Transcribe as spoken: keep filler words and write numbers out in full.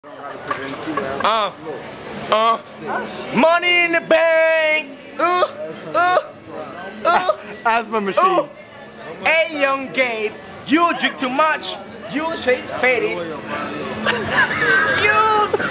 Uh, uh, money in the bank. Uh, uh, uh, Asthma machine. uh. Hey, young Gabe, you drink too much. You straight faded. You